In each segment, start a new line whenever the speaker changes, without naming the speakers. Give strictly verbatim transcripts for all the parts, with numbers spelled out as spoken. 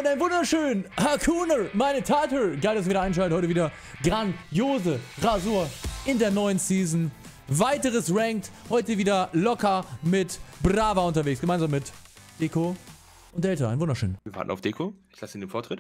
und ein wunderschön Hakuner, meine Tater. Geil, dass ihr wieder einschaltet. Heute wieder grandiose Rasur in der neuen Season. Weiteres Ranked. Heute wieder locker mit Brava unterwegs. Gemeinsam mit Deko und Delta. Ein wunderschön.
Wir warten auf Deko. Ich lasse ihn den Vortritt.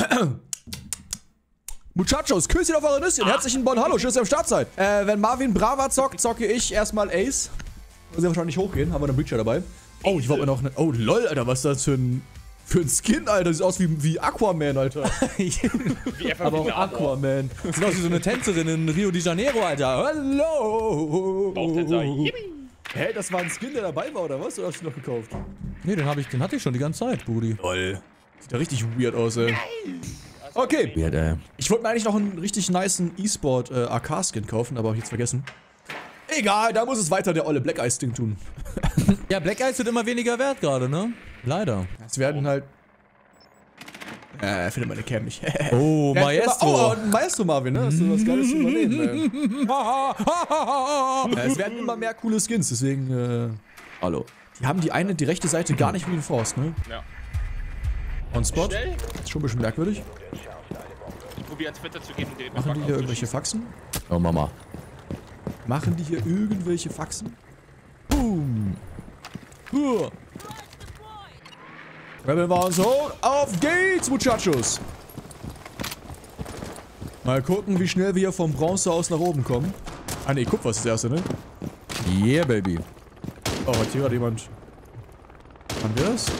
Muchachos, Küsschen auf eure Nüsschen. Herzlichen Bon, hallo, schön, dass ihr am Start seid. Äh, wenn Marvin Brava zockt, zocke ich erstmal Ace. Muss ja wahrscheinlich hochgehen, haben wir einen Breacher dabei. Oh, ich wollte mir noch eine... Oh, lol, Alter, was ist das für ein... Für ein Skin, Alter. Sieht aus wie, wie Aquaman, Alter.
Wie
Aber auch Aquaman.
Sieht aus wie so eine Tänzerin in Rio de Janeiro, Alter. Hallo.
Bauchtänzer. Yippie.
Hä, das war ein Skin, der dabei war, oder was? Oder hast du noch gekauft?
Nee, den, hab ich, den hatte ich schon die ganze Zeit, Brudi.
Lol. Sieht ja richtig weird aus, ey. Okay.
Weird, ey.
Ich wollte mir eigentlich noch einen richtig nicen E-Sport äh, A K-Skin kaufen, aber hab ich jetzt vergessen. Egal, da muss es weiter der olle Black Ice-Ding tun.
Ja, Black Ice wird immer weniger wert gerade, ne? Leider.
Es werden halt... Äh, findet meine Cam nicht.
Oh, Maestro.
Oh, Maestro Marvin, ne? Hast du was Geiles zu übernehmen, ey. Ja, es werden immer mehr coole Skins, deswegen, äh... Hallo. Die haben die eine, die rechte Seite gar nicht reinforced, ne?
Ja.
On Spot.
Schnell.
Ist schon ein bisschen merkwürdig.
Ich probiere ans Twitter zu gehen und direkt
Machen die hier irgendwelche Faxen?
Oh, Mama.
Machen die hier irgendwelche Faxen? Boom. Huh. Rebel war uns hoch. Auf geht's, Muchachos. Mal gucken, wie schnell wir hier vom Bronze aus nach oben kommen. Ah ne, Kupfer ist das erste, ne?
Yeah, baby.
Oh, hat hier gerade jemand... Haben wir das?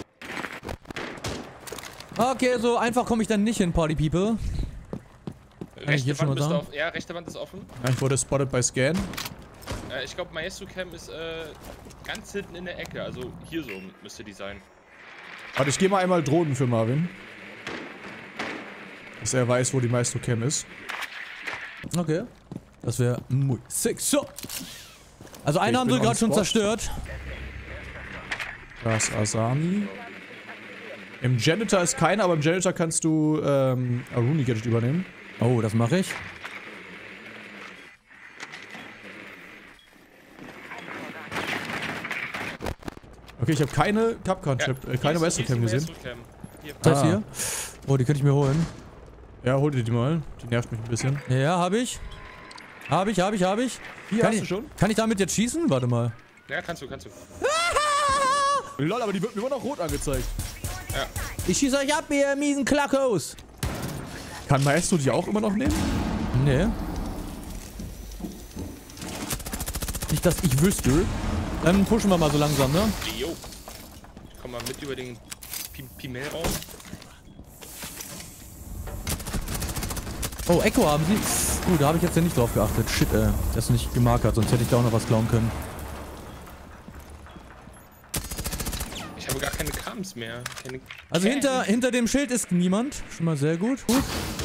Okay, so einfach komme ich dann nicht hin, Party People. Kann ich
Rechte
jetzt schon
Wand
mal
müsste
sagen?
auf, ja, rechte Wand ist offen.
Ja, ich wurde spotted bei Scan.
Äh, ich glaube, Maestro Cam ist äh, ganz hinten in der Ecke. Also hier so müsste die sein.
Warte, ich gehe mal einmal Drohnen für Marvin. Dass er weiß, wo die Maestro Cam ist.
Okay. Das wäre muy six. So. Also einen
ich
haben
bin
sie
on
gerade schon
spot.
zerstört.
Da ist Asami. Im Janitor ist keiner, aber im Janitor kannst du ähm, Aruni Gadget übernehmen.
Oh, das mache ich.
Okay, ich habe keine Capcom,
Ja,
äh, keine Maestro Cam gesehen.
Hier.
Das
Ah.
hier. Oh, die könnte ich mir holen.
Ja, hol dir die mal. Die nervt mich ein bisschen.
Ja, habe ich. Habe ich, habe ich, habe ich.
Hier
Kann
hast
ich,
du schon?
Kann ich damit jetzt schießen? Warte mal.
Ja, kannst du, kannst du.
Lol, aber die wird mir immer noch rot angezeigt.
Ja.
Ich schieße euch ab, ihr miesen Klackos.
Kann Maestro die auch immer noch nehmen?
Nee. Nicht, dass ich wüsste. Dann pushen wir mal so langsam, ne?
Jo. Ich komm mal mit über den Pi Pimel-Raum.
Oh, Echo haben sie. Gut, da habe ich jetzt ja nicht drauf geachtet. Shit, ey. Das ist nicht gemarkert, sonst hätte ich da auch noch was klauen können.
Ich habe gar keine Krams mehr. Keine
Also
Cams.
hinter, hinter dem Schild ist niemand. Schon mal sehr gut. Gut.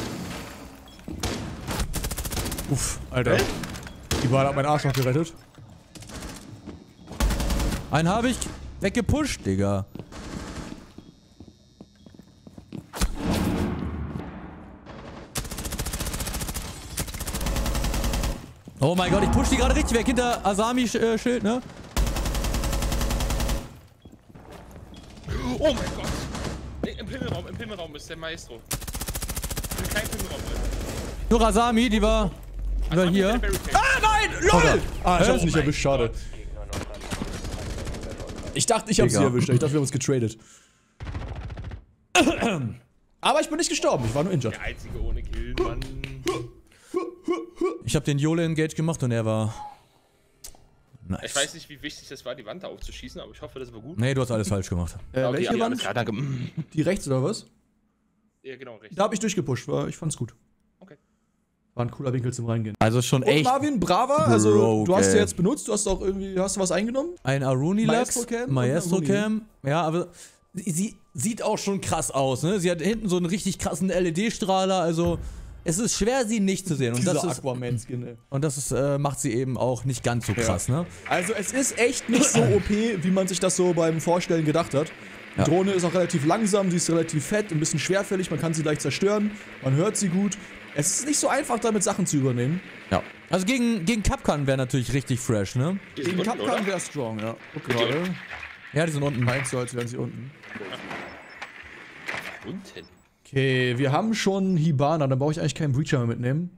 Uff, Alter. Die Ball hat meinen Arsch noch gerettet.
Einen habe ich weggepusht, Digga. Oh mein Gott, ich push die gerade richtig weg hinter Asami-Schild, ne?
Oh mein Gott! Nee, Im Pimmelraum, im Pimmelraum ist der Maestro. Im kleinen Pimmelraum.
Nur Asami, die war, die war hier.
Ah, nein! LOL! Ah, ich
Hä?
hab's nicht erwischt, schade. Ich dachte, ich hab's
Digga.
nicht erwischt. Ich dachte, wir haben uns getradet. Aber ich bin nicht gestorben, ich war nur injured.
Der einzige ohne Kill, Mann.
Ich habe den Jole Engage gemacht und er war... Nice.
Ich weiß nicht, wie wichtig das war, die Wand da aufzuschießen, aber ich hoffe, das war gut.
Nee, du hast alles falsch gemacht.
Äh,
Okay,
welche
ja, alles
Wand?
klar, danke.
Die rechts oder was?
Ja, genau, richtig.
Da hab ich durchgepusht, war, ich fand's gut.
Okay.
War ein cooler Winkel zum Reingehen.
Also schon
Und
echt
Marvin, Brava, also
broke,
du hast
ey.
ja jetzt benutzt, du hast auch irgendwie, hast du was eingenommen?
ein Aruni Lux,
Maestro Cam und
Maestro
Aruni.
Cam. Ja, aber sie, sie sieht auch schon krass aus, ne? Sie hat hinten so einen richtig krassen L E D-Strahler, also es ist schwer, sie nicht zu sehen. Und das,
Dieser
ist,
Aquaman-Skin, ey.
und das ist, äh, macht sie eben auch nicht ganz so krass, ne?
Also es ist echt nicht so O P, wie man sich das so beim Vorstellen gedacht hat. Die
Ja.
Drohne ist auch relativ langsam, sie ist relativ fett, ein bisschen schwerfällig, man kann sie leicht zerstören, man hört sie gut. Es ist nicht so einfach, damit Sachen zu übernehmen.
Ja. Also gegen, gegen Capcan wäre natürlich richtig fresh, ne?
Die sind
Gegen
unten,
Capcom
oder?
wäre strong, ja. Guck
die
gerade.
Ja, die sind unten.
Meinst du, als wären sie unten?
Unten.
Okay, wir haben schon Hibana, dann brauche ich eigentlich keinen Breacher mehr mitnehmen.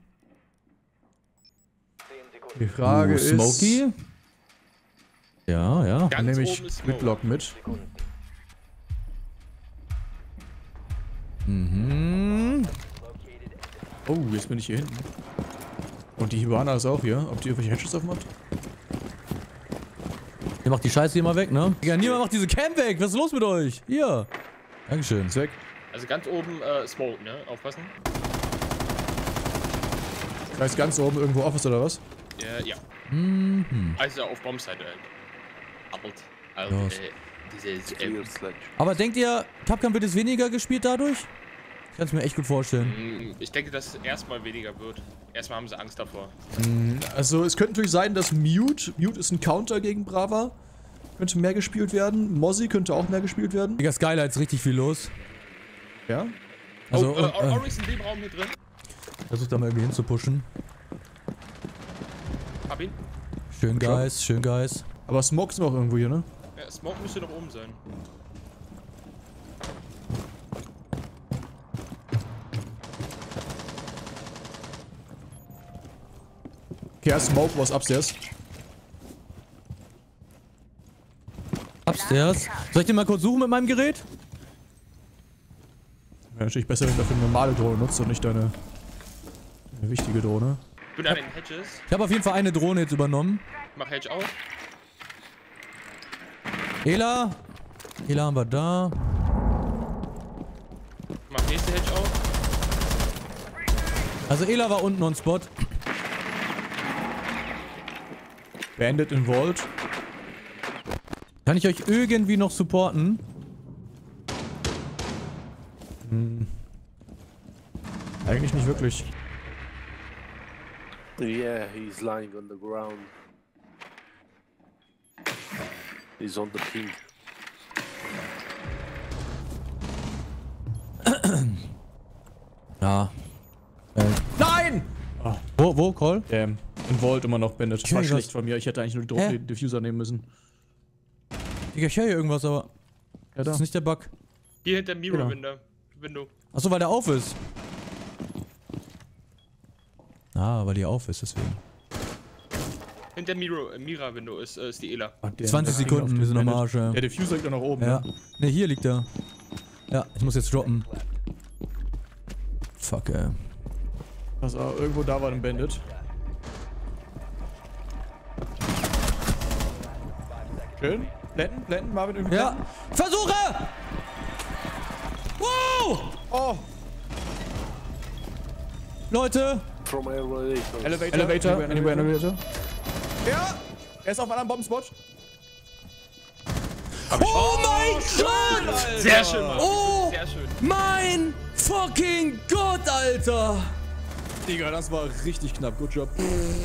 Die Frage
Uh,
ist...
Smokey? Ja, ja.
Dann
Ganz
nehme
oben
ich
ist Smoke.
Midlock mit.
Mhm.
Oh, jetzt bin ich hier hinten. Und die Hibana ist auch hier. Ob die irgendwelche Hedges aufmacht?
Ihr macht die Scheiße hier mal weg, ne? Ja, niemand macht diese Cam weg. Was ist los mit euch? Hier. Dankeschön.
Ist weg.
Also ganz oben äh, Smoke, ne? Aufpassen.
Da ist ganz oben irgendwo Office oder was?
Äh, ja.
Mhm.
Also auf Bombseite halt. Alt. Also,
Los.
äh, dieses, äh,
Aber denkt ihr, Capcom wird es weniger gespielt dadurch? Ich kann es mir echt gut vorstellen.
mh, ich denke, dass es erstmal weniger wird. Erstmal haben sie Angst davor.
Also es könnte natürlich sein, dass Mute, Mute ist ein Counter gegen Brava, könnte mehr gespielt werden. Mozzie könnte auch mehr gespielt werden.
Digga, Skylight ist richtig viel los.
Ja.
Also,
oh, äh,
äh, äh,
Oryx in dem Raum hier drin.
versucht da mal irgendwie hinzupushen.
Hab ihn.
Schön, Guys, schön, Guys.
Aber Smoke ist noch irgendwo hier, ne?
Ja, Smoke müsste noch oben sein.
Okay, ja, Smoke was upstairs.
Upstairs. Soll ich den mal kurz suchen mit meinem Gerät?
Wäre natürlich besser, wenn du dafür eine normale Drohne nutzt und nicht deine, eine wichtige Drohne.
Ich bin an den Hedges.
Ich habe auf jeden Fall eine Drohne jetzt übernommen.
Mach Hedge auf.
Ela. Ela haben wir da.
Mach nächste Hedge auf.
Also Ela war unten on Spot.
Bandit in Vault.
Kann ich euch irgendwie noch supporten?
Hm. Eigentlich nicht wirklich.
Yeah, he's lying on the ground. He's on the ping.
Ja. Äh,
Nein!
wo, wo, Call?
Damn. In Vault immer noch Bandit. Das war
Okay,
schlecht
was-
von mir. Ich hätte eigentlich nur die
Hä?
Drohne, den Diffuser nehmen müssen.
Digga, ich höre hier irgendwas, aber
Ja,
das
da.
ist nicht der Bug.
Hier hinter dem Mirror
Genau.
Window. Window.
Achso, weil der auf ist. Ah, weil die auf ist, deswegen.
Hinter dem Mirror, äh, Mira Window ist, äh, ist die Ela.
Ah, damn,
zwanzig
der Ping auf
Sekunden,
den
wir sind am
Bandit.
Arsch, ja.
Der Diffuser liegt da noch oben.
Ja.
Ne?
Ne, hier liegt er. Ja, ich muss jetzt droppen. Fuck, ey.
Also, irgendwo da war ein Bandit. Schön. Blenden, blenden, Marvin irgendwie.
Ja.
blenden.
Versuche! Wow!
Oh!
Leute!
From elevator.
Elevator. Elevator. Anywhere Elevator. Ja! Er ist auf einem Bombenspot.
Oh mein Gott!
Sehr schön, Mann.
Oh
Sehr schön.
mein fucking Gott, Alter!
Digga, das war richtig knapp. Good job.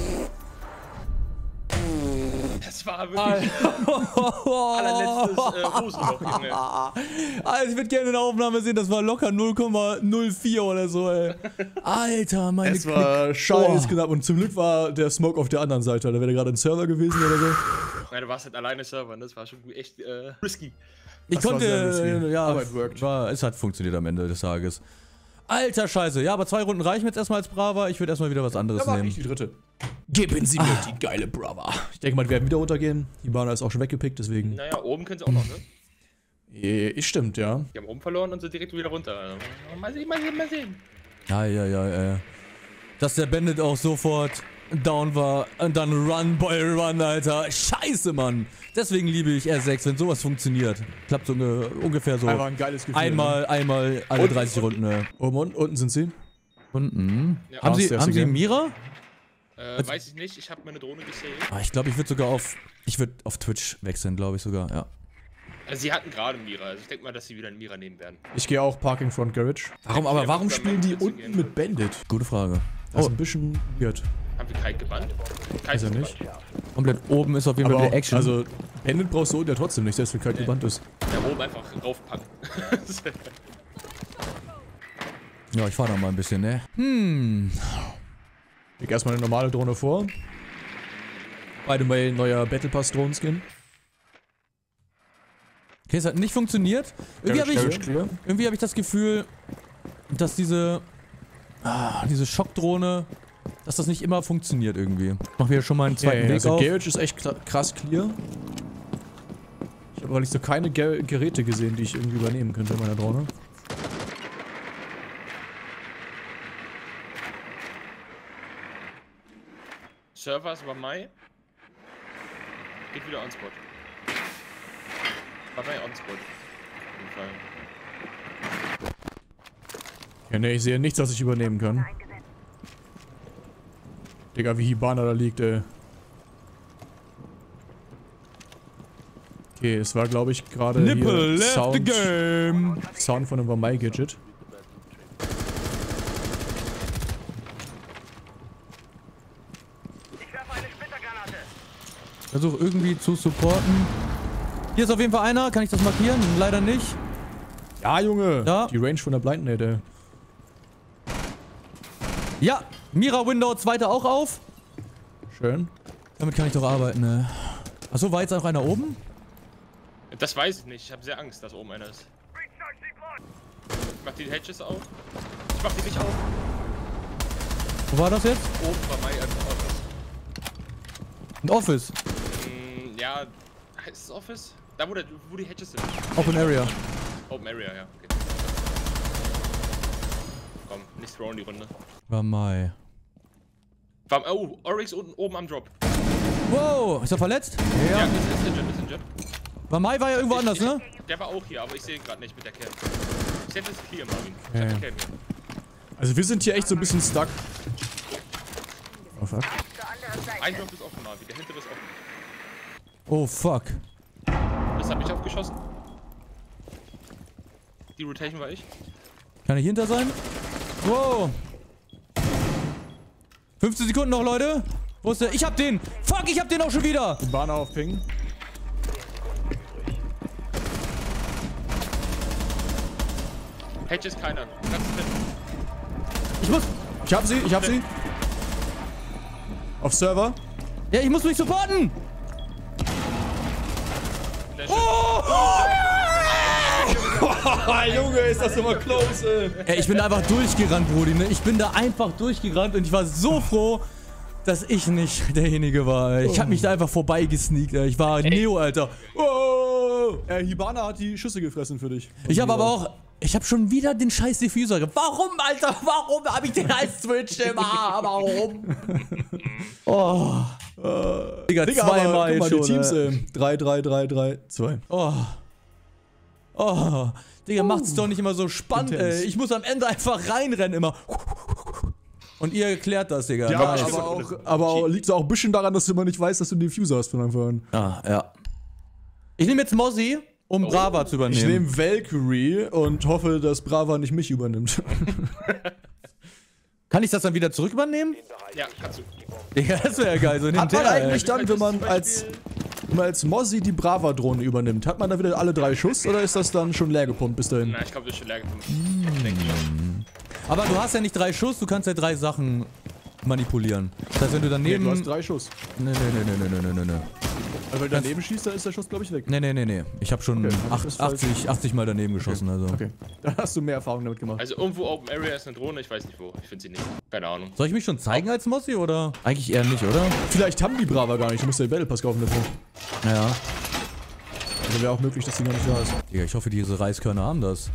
Das war wirklich allerletztes äh, Hosenloch, Junge.
Alter, ich würde gerne eine Aufnahme sehen, das war locker null Komma null vier oder so, ey. Alter, meine
Es war
Knick-
scheiß
Oh.
knapp und zum Glück war der Smoke auf der anderen Seite. Da wäre gerade ein Server gewesen oder so.
Nein, du warst halt alleine Server, das war schon echt äh, risky.
Ich
Das war
konnte,
sehr risky.
äh, ja,
Aber it worked.
war, es hat funktioniert am Ende des Tages. Alter Scheiße, ja, aber zwei Runden reichen mir jetzt erstmal als Brava. Ich würde erstmal wieder was anderes
Da war
nehmen.
nicht die dritte. Geben Sie mir die geile Brava. Ich denke mal, die werden wieder runtergehen. Die Bana ist auch schon weggepickt, deswegen.
Naja, oben können sie auch noch, ne?
Eh, stimmt, ja.
Die haben oben verloren und sind direkt wieder runter. Also, mal sehen, mal sehen, mal sehen.
Ja, ja, ja, ja. Dass der Bandit auch sofort down war und dann Run, Boy, Run, Alter. Scheiße, Mann. Deswegen liebe ich R sechs, wenn sowas funktioniert. Klappt so unge ungefähr so.
Einfach ein geiles Gefühl.
Einmal, einmal alle
Und-
dreißig Runden. Ja.
Oben und unten sind sie.
Unten.
Ja.
Haben Sie,
Downstairs
haben Sie
again.
Mira?
Äh, weiß ich nicht, ich habe meine Drohne gesaved.
Ah, ich glaube, ich würde sogar auf. Ich würde auf Twitch wechseln, glaube ich sogar, ja.
Also sie hatten gerade Mira, also ich denke mal, dass sie wieder einen Mira nehmen werden.
Ich gehe auch Parking Front Garage. Warum, aber warum spielen die unten mit Bandit?
Gute Frage.
Das ist
Oh,
ein bisschen weird.
Haben wir Kite gebannt? Kite
Weiß er
ist
nicht.
gebannt.
komplett oben ist auf jeden
Aber
Fall
auch,
wieder Action.
also, Bandit brauchst du unten ja trotzdem nicht, selbst wenn kalt gebannt ist.
Ja, oben einfach raufpacken.
ja, ich fahre da mal ein bisschen, ne? Hm.
Leg erstmal eine normale Drohne vor. By the way, neuer Battle Pass Drohnen-Skin.
Okay, es hat nicht funktioniert. Irgendwie habe
Garage
ich,
clear.
irgendwie hab ich das Gefühl, dass diese, ah, diese Schockdrohne, dass das nicht immer funktioniert irgendwie. Machen wir schon mal einen zweiten
Ja, ja,
Weg
also
auf.
Garage ist echt kra- krass clear. Ich habe aber nicht so keine Ger Geräte gesehen, die ich irgendwie übernehmen könnte in meiner Drohne.
Server ist bei Mai. Geht wieder on-spot. Bei Mai on-spot. Auf jeden Fall.
Ja, ne, ich sehe nichts, was ich übernehmen kann. Digga, wie Hibana da liegt, ey. Okay, es war, glaube ich, gerade
Nipple
hier
left
Sound,
the game.
Sound von einem Vamai-Gadget.
Versuch irgendwie zu supporten. Hier ist auf jeden Fall einer. Kann ich das markieren? Leider nicht.
Ja, Junge!
Ja.
Die Range von der Blind Nade, ey.
Ja, Mira Window, zweite auch auf.
Schön.
Damit kann ich doch arbeiten, ne? Achso, war jetzt auch einer oben?
Das weiß ich nicht. Ich habe sehr Angst, dass oben einer ist. Ich mach die Hedges auf. Ich mach die nicht auf.
Wo war das jetzt?
Oben bei Mai einfach Office.
Ein Office.
Mm, ja, heißt es Office? Da wo, der, wo die Hedges sind.
Open Area.
Open Area, ja. Okay. Komm, nicht throwen die Runde.
War Mai.
War, oh, Oryx unten oben am Drop.
Wow, ist er verletzt?
Ja,
Ja.
ist, ist injured, ist injured.
War Mai war ja irgendwo anders, ne?
Der war auch hier, aber ich sehe ihn gerade nicht mit der Cam. Ich hätte es clear, Marvin. Ich
Ja,
hab
ja.
die Cam hier.
Also wir sind hier echt so ein bisschen stuck. Oh fuck.
Ein Drop ist offen, Marvin. Der hintere ist offen.
Oh fuck.
Das hat mich aufgeschossen. Die Rotation war ich.
Kann ich hinter sein? Wow. fünfzehn Sekunden noch, Leute. Wo ist der? Ich hab den. Fuck, ich hab den auch schon wieder.
Hibana auf Ping.
Hedge ist keiner. Ganz drin.
Ich muss.
Ich hab sie, ich hab sie. Auf Server.
Ja, ich muss mich supporten.
Der
Oh!
Junge, ist das immer close, ey.
Ey, ich bin da einfach durchgerannt, Brudi, ne? Ich bin da einfach durchgerannt und ich war so froh, dass ich nicht derjenige war, ey. Ich hab mich da einfach vorbeigesneakt, ey. Ich war Neo, Alter.
Oh! Äh, Hibana hat die Schüsse gefressen für dich.
Ich habe aber auch... Ich habe schon wieder den scheiß Diffuser gehabt. Warum, Alter? Warum habe ich den als Switch immer? Warum? Oh.
Äh,
Digga,
Digga, aber
zweimal
guck mal,
schon,
die Teams,
ey.
ey. drei, drei, drei, drei, zwei.
Oh. Oh. Digga, macht's doch nicht immer so spannend,
Intens.
ey. Ich muss am Ende einfach reinrennen immer. Und ihr erklärt das, Digga.
Ja,
Nice.
aber auch, aber auch, liegt auch ein bisschen daran, dass du immer nicht weißt, dass du einen Diffuser hast von Anfang an.
Ah, ja. Ich nehme jetzt Mozzie, um
Oh.
Brava zu übernehmen.
Ich nehme Valkyrie und hoffe, dass Brava nicht mich übernimmt.
Kann ich das dann wieder zurück übernehmen?
Ja, kannst du.
Digga, das wäre ja geil. So
Hat man
hinterher, ey.
eigentlich dann, wenn man als, wenn man als Mozzie die Brava-Drohne übernimmt, hat man da wieder alle drei Schuss oder ist das dann schon leer gepumpt bis dahin?
Na, ich glaube, das ist schon leer gepumpt. Ich denke schon.
Aber du hast ja nicht drei Schuss, du kannst ja drei Sachen manipulieren. Das heißt, wenn du
Nee,
daneben...
du hast drei Schuss.
Nee, nee, nee, nee, nee, nee, nee, nee.
Also wenn du daneben schießt, dann ist der Schuss, glaube ich, weg.
Nee, nee, nee, nee. Ich habe schon
Okay,
acht-
das ist falsch.
achtzig, achtzig Mal daneben geschossen, also.
Okay, dann hast du mehr Erfahrung damit gemacht.
Also irgendwo Open Area ist eine Drohne, ich weiß nicht wo. Ich finde sie nicht. Keine Ahnung.
Soll ich mich schon zeigen als Mossi oder? Eigentlich eher nicht, oder?
Vielleicht haben die Brava gar nicht, du musst ja den Battle Pass kaufen dafür.
Naja.
Also wäre auch möglich, dass die gar nicht da ist.
Digga, ich hoffe, diese Reiskörner haben das.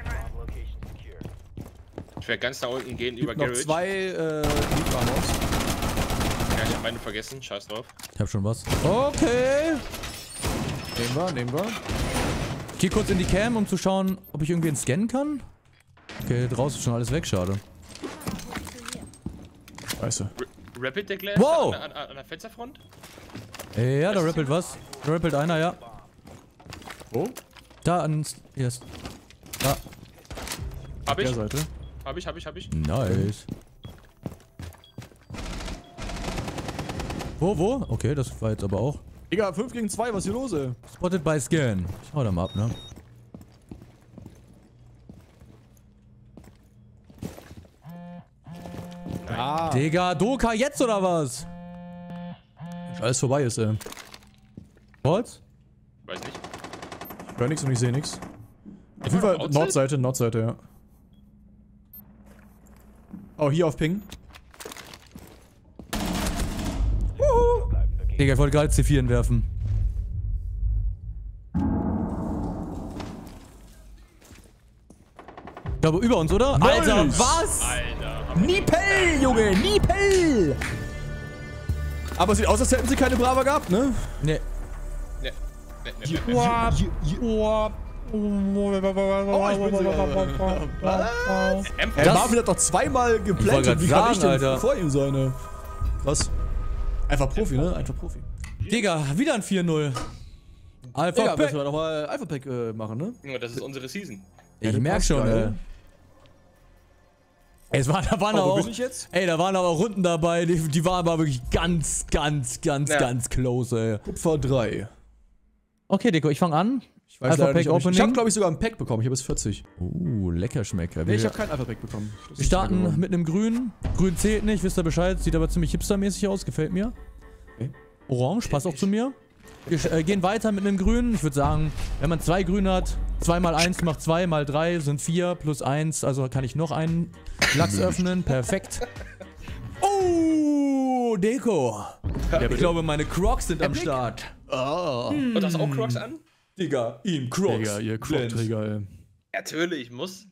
Ich werde ganz nach unten gehen über
Noch
Garage.
zwei, äh, Deep-Armors.
Ja, ich habe meine vergessen. Scheiß drauf.
Ich hab schon was. Okay.
Nehmen wir, nehmen wir.
Ich geh kurz in die Cam, um zu schauen, ob ich irgendwen scannen kann. Okay, draußen ist schon alles weg, schade.
Scheiße.
R Rapid der Glass
Wow.
an, an, an der Fensterfront.
Äh, ja, da rappelt was. Da rappelt einer, ja.
Wo?
Da an... Hier ist... Da.
Hab
Der
ich.
Seite.
Hab ich, hab ich, hab ich.
Nice. Wo, wo? Okay, das war jetzt aber auch.
Digga, fünf gegen zwei, was ist hier los, ey?
Spotted by Scan. Ich hau da mal ab, ne?
Ah.
Digga, Doka jetzt oder was?
Alles vorbei ist, ey.
Holz?
Weiß nicht.
Ich höre nichts und ich sehe nichts. Auf jeden Fall
Outside?
Nordseite, Nordseite, ja. Oh, hier auf Ping.
Digga, ich wollte gerade C vier entwerfen. Ich glaube über uns, oder?
Nice.
Alter, was?
Alter.
Nipel, Junge, Nipel! Aber es sieht aus, als hätten sie keine Brava gehabt, ne?
Nee.
Ne, ne, ne, ne.
Wap, wap.
Oh, ich bin sogar... Was?
M
Hey,
Das-
Marvin hat doch zweimal
Ich wollte
geplantet.
grad
Wie kann ich
sagen,
denn
Alter.
vor ihm sein, ne? Was? Einfach Profi, ne? Einfach Profi.
Digga, wieder ein vier null. Alpha
Ja,
Pack.
müssen wir nochmal Alpha Pack äh, machen, ne?
Junge, das ist unsere Season.
Ich
das
merk
passt
schon, ey.
geil.
Ey, es war, da waren
Oh, wo
aber
bin
auch,
ich jetzt?
ey, da waren aber Runden dabei, die, die waren aber wirklich ganz, ganz, ganz,
Ja.
ganz close, ey.
Kupfer drei.
Okay, Deko, ich fange an.
Ich weiß
Alpha
leider
Pack
nicht, ob ich,
Opening.
ich habe, glaube ich, sogar ein Pack bekommen. Ich habe jetzt vierzig.
Uh, Leckerschmecker.
Nee, ich
Wir,
habe kein Alpha Pack bekommen. Das
wir
ist
starten
geworden.
mit einem Grün. Grün zählt nicht, wisst ihr Bescheid. Sieht aber ziemlich hipstermäßig aus, gefällt mir.
Okay.
Orange, passt auch zu mir. Wir sch- äh, gehen weiter mit einem Grün. Ich würde sagen, wenn man zwei Grün hat, zwei mal eins macht zwei, mal drei sind vier, plus eins, also kann ich noch einen Lachs öffnen. Perfekt. Oh, Deko. Ich glaube, meine Crocs sind am Start.
Und hast du auch Crocs an?
Digga, ihm Crocs.
Digga, ihr Croc-Träger, ey.
Natürlich, muss.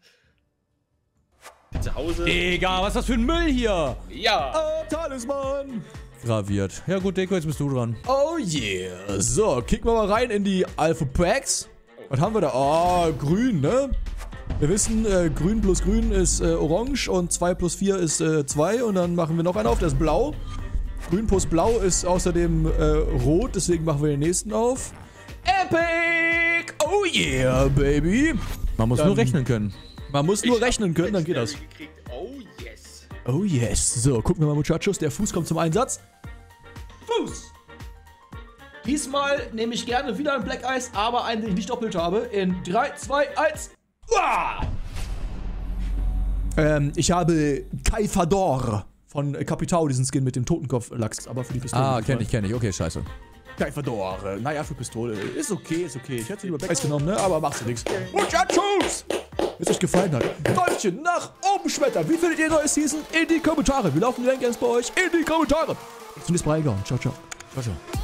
Zu Hause.
Digga, was ist das für ein Müll hier?
Ja.
Oh, Talisman.
Graviert. Ja gut, Deko, jetzt bist du dran.
Oh yeah. So, kicken wir mal rein in die Alpha Packs. Was haben wir da? Oh, grün, ne? Wir wissen, äh, grün plus grün ist äh, orange und zwei plus vier ist äh, zwei. Und dann machen wir noch einen auf, der ist blau. Grün plus blau ist außerdem äh, rot, deswegen machen wir den nächsten auf. Epic! Oh yeah, baby!
Man muss
Dann-
nur rechnen können.
Man muss nur rechnen können, dann geht das.
Gekriegt. Oh yes.
Oh yes. So, gucken wir mal, Muchachos. Der Fuß kommt zum Einsatz. Fuß! Diesmal nehme ich gerne wieder ein Black Ice, aber einen, den ich nicht doppelt habe. In drei, zwei, eins. Uah! Ähm, ich habe Kaifador von Capitao, diesen Skin mit dem Totenkopf-Lachs, aber für die Pistole.
Ah, kenn ich, kenn ich. Okay, scheiße.
Kaifador. äh, Naja, für Pistole. Ist okay, ist okay. Ich hätte lieber Black Ice genommen, ne? Aber machst du nichts. Muchachos! Wenn es euch gefallen hat, Däumchen nach oben schmettern. Wie findet ihr die neue Season? In die Kommentare. Wir laufen die Link bei euch in die Kommentare. Bis zum nächsten Mal. Ciao, ciao.
Ciao, ciao.